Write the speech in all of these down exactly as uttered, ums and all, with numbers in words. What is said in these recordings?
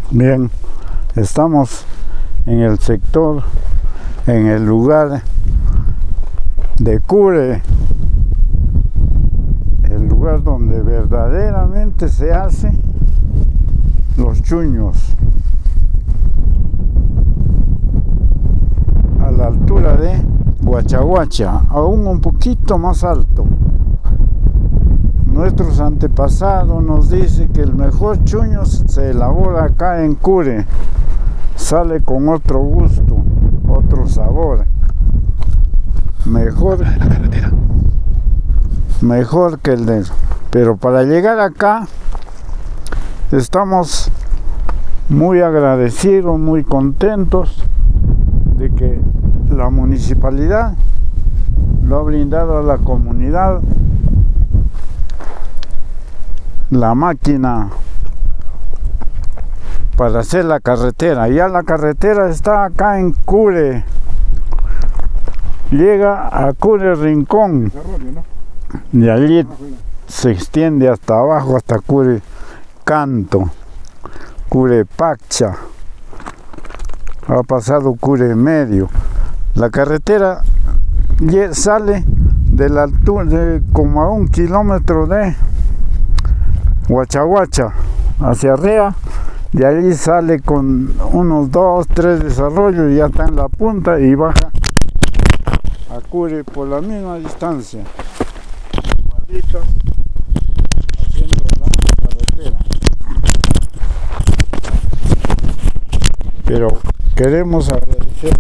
Bien, estamos en el sector, en el lugar de Cure, el lugar donde verdaderamente se hacen los chuños, a la altura de Huachahuacha, aún un poquito más alto. Nuestros antepasados nos dicen que el mejor chuño se elabora acá en Cure, sale con otro gusto, otro sabor, mejor, mejor que el de... Pero para llegar acá estamos muy agradecidos, muy contentos de que la municipalidad lo ha brindado a la comunidad la máquina para hacer la carretera. Ya la carretera está acá en Cure, llega a Cure Rincón, y allí se extiende hasta abajo, hasta Cure Canto, Cure Pacha, ha pasado Cure Medio. La carretera sale de la altura de como a un kilómetro de Huachahuacha hacia arriba, de ahí sale con unos dos, tres desarrollos y ya está en la punta y baja a Cure por la misma distancia, igualito, haciendo la carretera. Pero queremos agradecer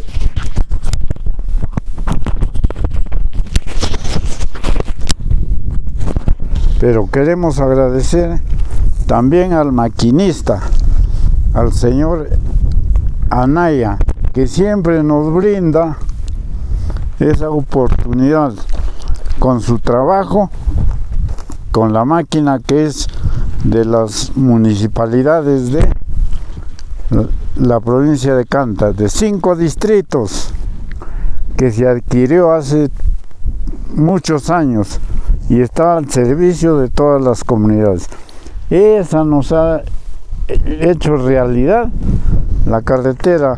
Pero queremos agradecer también al maquinista, al señor Anaya, que siempre nos brinda esa oportunidad con su trabajo, con la máquina que es de las municipalidades de la provincia de Canta, de cinco distritos, que se adquirió hace muchos años y está al servicio de todas las comunidades. Esa nos ha hecho realidad la carretera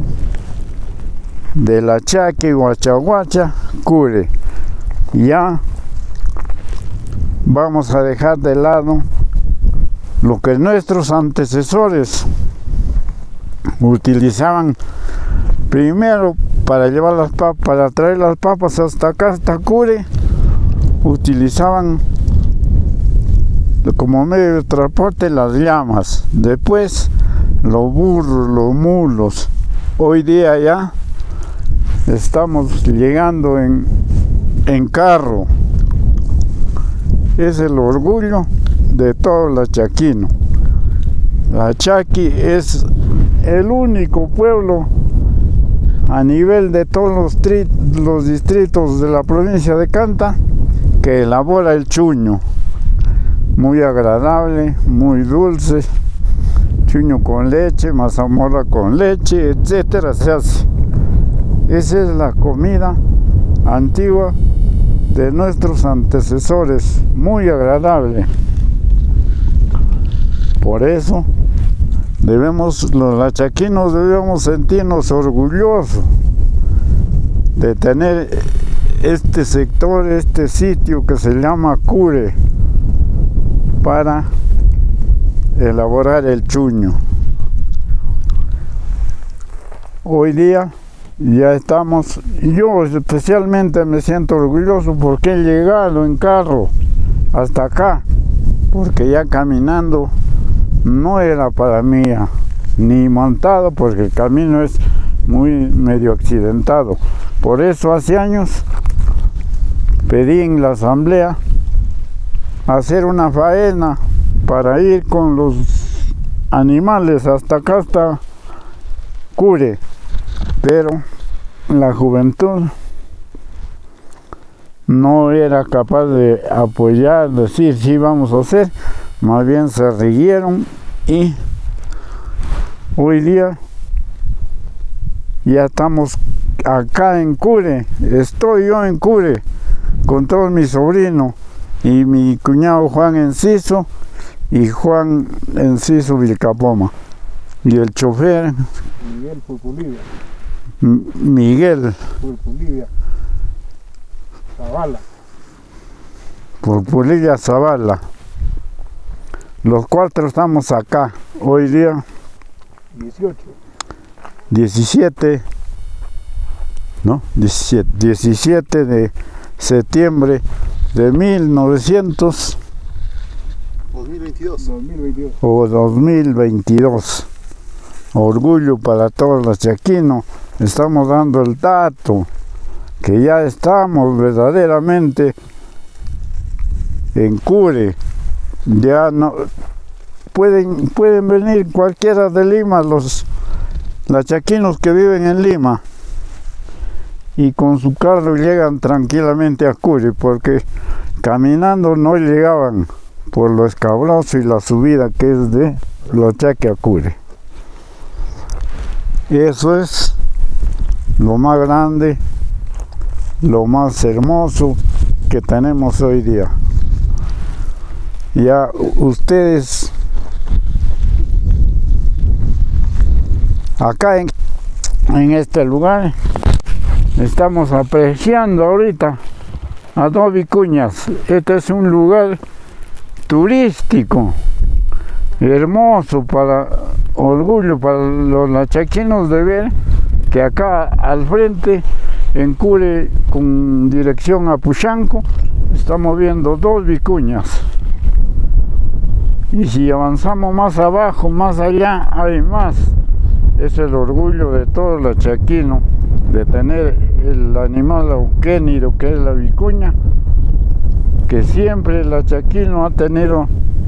de La Chaque, Huachahuacha, Cure. Ya vamos a dejar de lado lo que nuestros antecesores utilizaban primero para llevar las papas, para traer las papas hasta acá, hasta Cure. Utilizaban como medio de transporte las llamas, después los burros, los mulos. Hoy día ya estamos llegando en, en carro. Es el orgullo de todo el chaquino. La Chaqui es el único pueblo a nivel de todos los, los distritos de la provincia de Canta que elabora el chuño. Muy agradable, muy dulce, chuño con leche, mazamorra con leche, etcétera, se hace. Esa es la comida antigua de nuestros antecesores, muy agradable. Por eso debemos, los lachaquinos debemos sentirnos orgullosos de tener este sector, este sitio que se llama Cure, para elaborar el chuño. Hoy día ya estamos, yo especialmente me siento orgulloso porque he llegado en carro hasta acá, porque ya caminando no era para mí, ni montado, porque el camino es muy medio accidentado. Por eso hace años pedí en la asamblea hacer una faena para ir con los animales hasta acá, hasta Cure, pero la juventud no era capaz de apoyar, decir sí vamos a hacer, más bien se rieron y hoy día ya estamos acá en Cure. Estoy yo en Cure con todos mis sobrinos y mi cuñado Juan Enciso y Juan Enciso Vilcapoma. Y el chofer. Miguel Pulpulivia. Miguel. Pulpulivia. Zavala. Pulpulivia Zavala. Los cuatro estamos acá. Hoy día. dieciocho. diecisiete. ¿No? diecisiete. diecisiete de septiembre de mil novecientos. dos mil veintidós. dos mil veintidós. O dos mil veintidós. Orgullo para todos los chaquinos. Estamos dando el dato que ya estamos verdaderamente en Cure. Ya no pueden pueden venir cualquiera de Lima, los los chaquinos que viven en Lima, y con su carro llegan tranquilamente a Cure, porque caminando no llegaban por lo escabroso y la subida que es de Lochaque a Cure. Eso es lo más grande, lo más hermoso que tenemos hoy día. Ya ustedes acá en, en este lugar estamos apreciando ahorita a dos vicuñas. Este es un lugar turístico hermoso, para orgullo para los lachaquinos de ver que acá al frente en Cure, con dirección a Puchanco, estamos viendo dos vicuñas. Y si avanzamos más abajo, más allá, hay más. Es el orgullo de todo lachaquino de tener el animal auquénido que es la vicuña, que siempre el lachaquino ha tenido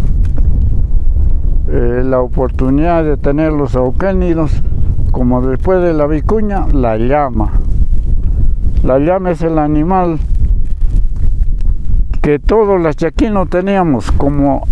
eh, la oportunidad de tener los auquénidos, como después de la vicuña, la llama. La llama es el animal que todos los chaquinos teníamos como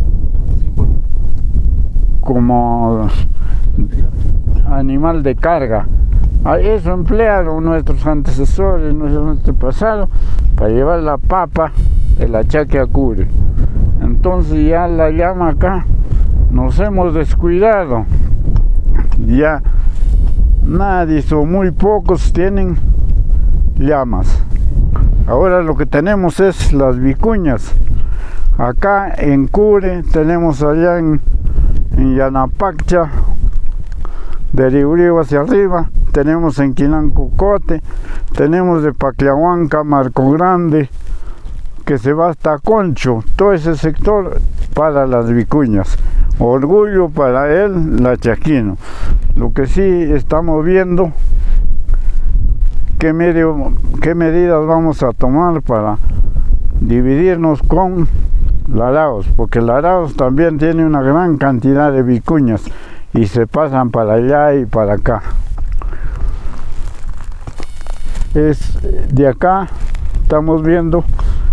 como animal de carga. A eso emplearon nuestros antecesores, nuestros antepasados, para llevar la papa del achaque a Cure. Entonces ya la llama acá nos hemos descuidado. Ya nadie o muy pocos tienen llamas. Ahora lo que tenemos es las vicuñas. Acá en Cure tenemos, allá en, en Yanapaccha, de Riuriu hacia arriba, tenemos en Quinancocote, tenemos de Pacliahuanca, Marco Grande, que se va hasta Concho, todo ese sector para las vicuñas. Orgullo para él, lachaquino. Lo que sí estamos viendo, qué, medio, qué medidas vamos a tomar para dividirnos con Laraos, porque Laraos también tiene una gran cantidad de vicuñas y se pasan para allá y para acá. Es de acá, estamos viendo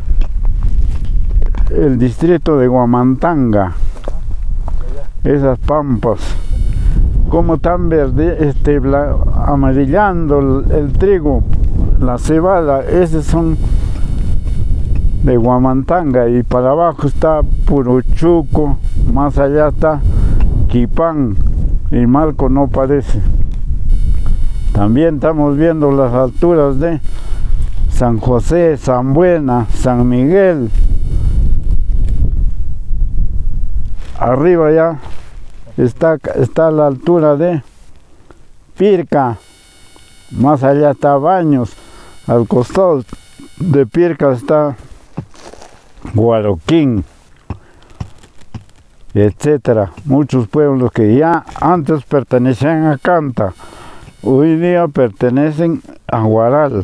el distrito de Huamantanga, esas pampas, como están verde, este, bla, amarillando el, el trigo, la cebada, esos son de Huamantanga, y para abajo está Puruchuco, más allá está Quipán, y Marco no parece. También estamos viendo las alturas de San José, San Buena, San Miguel. Arriba ya está, está la altura de Pirca, más allá está Baños, al costado de Pirca está Guaroquín, etcétera. Muchos pueblos que ya antes pertenecían a Canta, hoy día pertenecen a Guaral.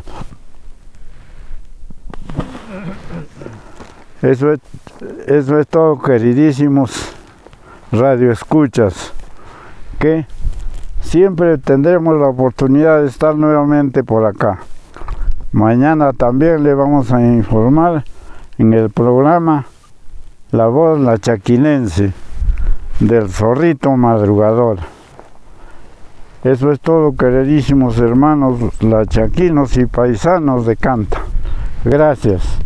Eso es, eso es todo, queridísimos radioescuchas, que siempre tendremos la oportunidad de estar nuevamente por acá. Mañana también le vamos a informar en el programa La Voz Lachaquinense del Zorrito Madrugador. Eso es todo, queridísimos hermanos lachaquinos y paisanos de Canta. Gracias.